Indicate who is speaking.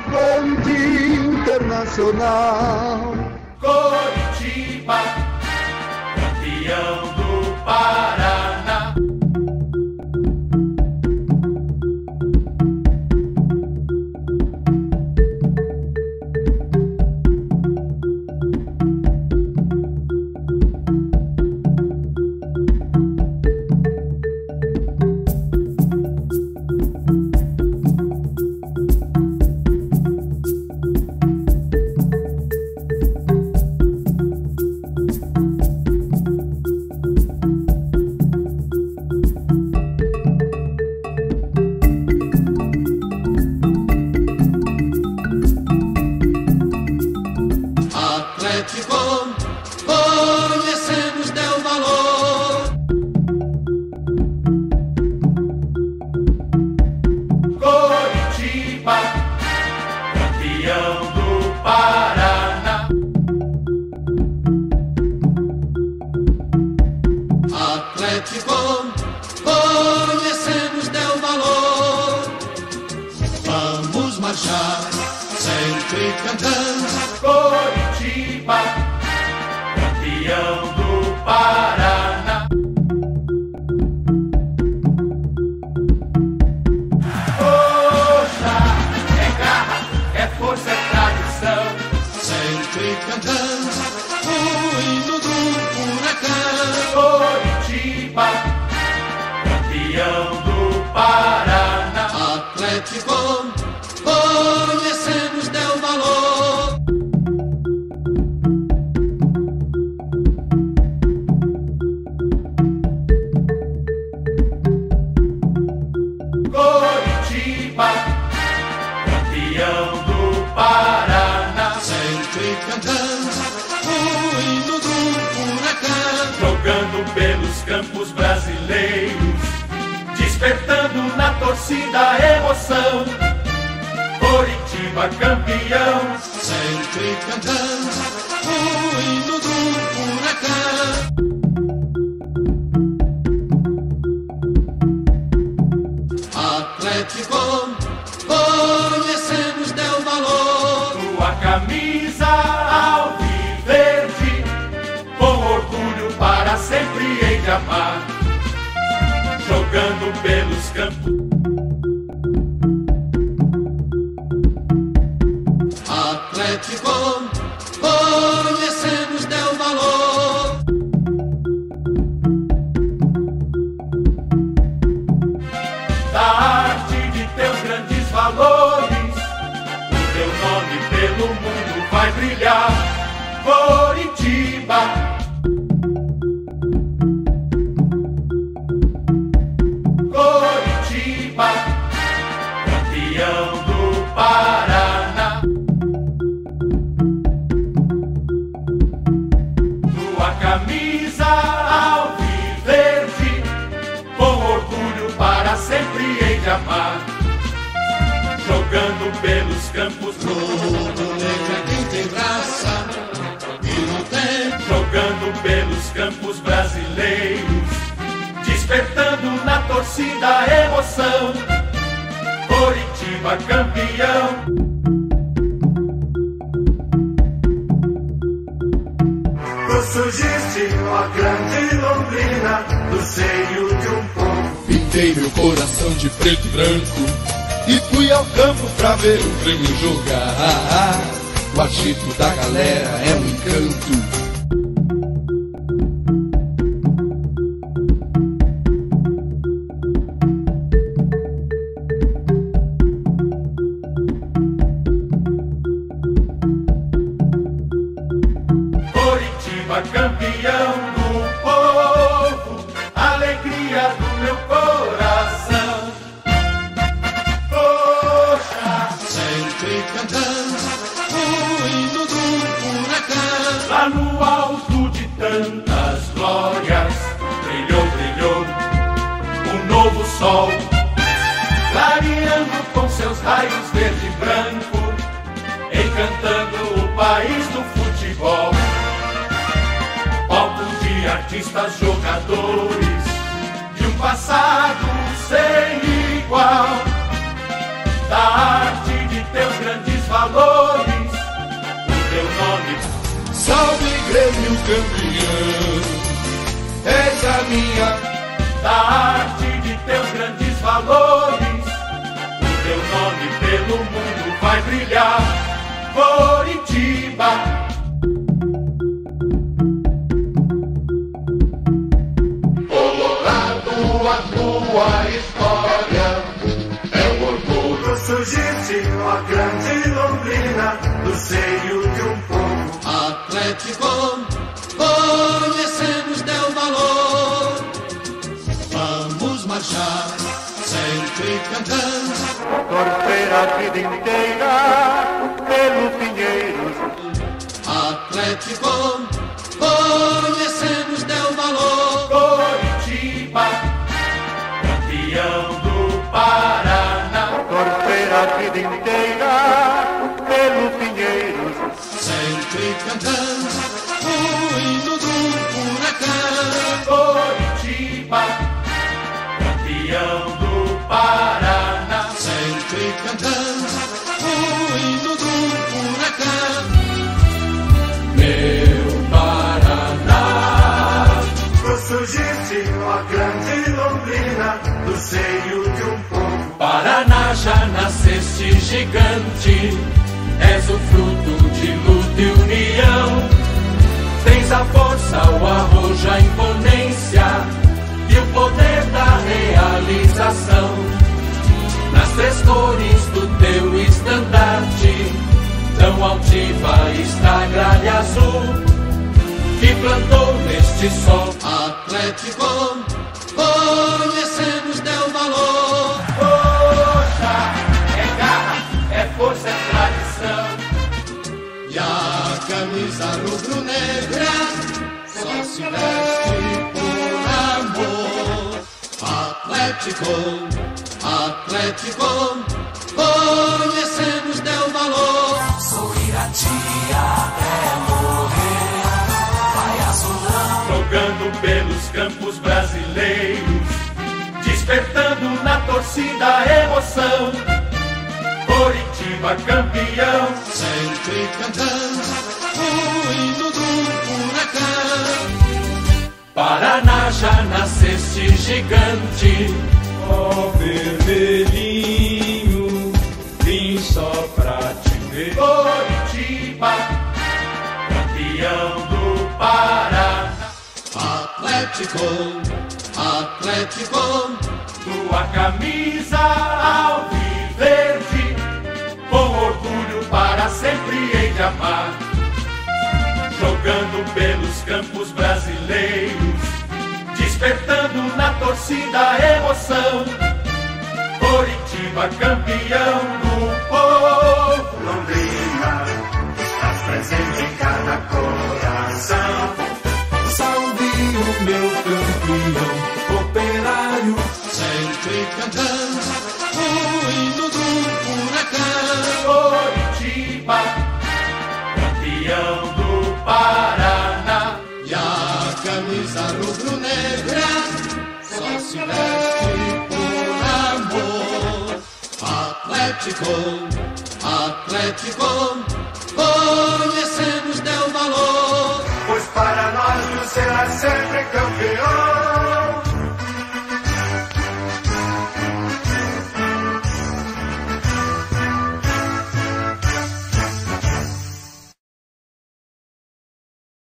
Speaker 1: avante internacional.
Speaker 2: Coritiba, campeão do Paraná.
Speaker 3: Conhecemos teu valor.
Speaker 2: Coritiba, campeão do Paraná.
Speaker 3: Atlético, conhecemos teu valor. Vamos marchar, sempre cantando.
Speaker 2: Coritiba, campeão do Paraná. Poxa, é garra, é força, é tradição.
Speaker 3: Sempre cantando o hino do Furacão.
Speaker 2: Coritiba, campeão do Paraná.
Speaker 3: Atlético, conhecemos teu valor.
Speaker 2: Coritiba, campeão do Paraná.
Speaker 3: Sempre cantando o hino do Furacão.
Speaker 2: Jogando pelos campos brasileiros, despertando na torcida a emoção. Coritiba, campeão.
Speaker 3: Sempre cantando o hino do Furacão. Atlético, conhecemos teu valor.
Speaker 2: Tua camisa alviverde, com orgulho para sempre hei de amar. Jogando pelos campos.
Speaker 3: Atlético, conhecemos teu valor.
Speaker 2: Da arte de teus grandes valores, o teu nome pelo mundo vai brilhar. Coritiba, Coritiba, campeão do Paraná. Tua camisa alviverde, com orgulho para sempre hei de amar. Jogando pelos campos,
Speaker 3: Rubro-negra quem tem raça e não tem.
Speaker 2: jogando pelos campos brasileiros, despertando na torcida a emoção. Coritiba, campeão.
Speaker 4: Tu surgiste, ó grande Londrina, do seio de um povo.
Speaker 5: Pintei meu coração de preto e branco e fui ao campo pra ver o Grêmio jogar. O agito da galera é um encanto.
Speaker 2: Coritiba, campeão do povo, alegria do meu coração. Poxa,
Speaker 3: Sempre cantando o hino do Furacão.
Speaker 2: lá no alto de tantas glórias, brilhou, brilhou um novo sol, clareando com seus raios verde e branco, encantando o país do futebol. Palco de artistas, jogadores, de um passado sem igual, da arte de teus grandes
Speaker 5: salve Grêmio campeão. És a minha
Speaker 2: da arte de teus grandes valores, o teu nome pelo mundo vai brilhar. Coritiba,
Speaker 1: Colorado, a tua história é o orgulho.
Speaker 4: Surgiste, ó grande Londrina, do seio de um povo.
Speaker 3: Atlético, conhecemos teu valor. Vamos marchar, sempre cantando.
Speaker 4: Torcer a vida inteira pelo Pinheiros.
Speaker 3: Atlético, conhecemos teu valor.
Speaker 2: Coritiba, campeão do Paraná.
Speaker 4: Torcer a vida inteira pelo Pinheiros.
Speaker 3: Sempre cantando o hino do Furacão.
Speaker 2: Coritiba, campeão do Paraná.
Speaker 3: Sempre cantando o hino do Furacão.
Speaker 2: Meu Paraná,
Speaker 4: Tu surgiste, ó grande Londrina, do seio de um povo.
Speaker 2: Paraná, já nasceste gigante. És o fruto de luta e união. Tens a força, o arrojo, a imponência e o poder da realização. Nas três cores do teu estandarte, tão altiva está a gralha azul que plantou neste sol.
Speaker 3: Atlético, conhecemos teu valor.
Speaker 2: Força, é garra, é força, é tradição.
Speaker 3: E a camisa rubro-negra só se veste por amor. Atlético, Atlético, conhecemos teu valor.
Speaker 2: Jogando pelos campos brasileiros, despertando na torcida a emoção. Coritiba campeão,
Speaker 3: Sempre cantando o hino do Furacão.
Speaker 2: Paraná, já nasceste gigante.
Speaker 5: ó vermelhinho, vim só pra te ver.
Speaker 2: Coritiba, campeão do Paraná.
Speaker 3: Atlético, Atlético,
Speaker 2: Tua camisa alviverde, com orgulho para sempre hei de amar. Jogando pelos campos brasileiros, despertando na torcida a emoção. Coritiba campeão do povo.
Speaker 4: Londrina, estás presente em cada coração.
Speaker 5: Salve o meu campeão, operário.
Speaker 3: sempre cantando o hino do Furacão.
Speaker 2: Coritiba, campeão do Paraná.
Speaker 3: E a camisa rubro-negra só se veste por amor. Atlético, Atlético, conhecemos teu valor.
Speaker 4: Pois para nós tu serás sempre campeão.